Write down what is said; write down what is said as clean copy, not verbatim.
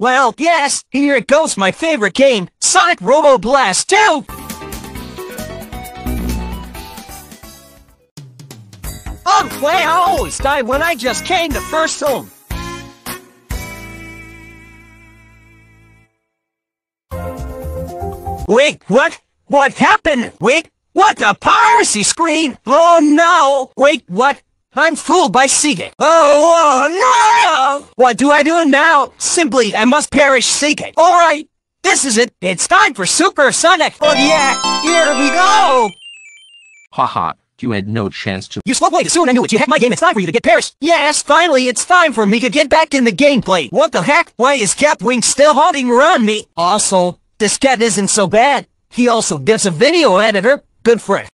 Well, yes, here it goes, my favorite game, Sonic Robo Blast 2! Oh, wait, I always died when I just came to first home. Wait, what? What happened? Wait, what? A piracy screen? Oh no! Wait, what? I'm fooled by Seagate. Oh, no! What do I do now? Simply, I must perish Seagate. Alright, this is it. It's time for Super Sonic. Oh yeah, here we go! Haha, you had no chance to— You spoke way too soon, I knew it. You hacked my game, it's time for you to get perished. Yes, finally, it's time for me to get back in the gameplay. What the heck? Why is Capwing still haunting around me? Also, this cat isn't so bad. He also gets a video editor. Good for it.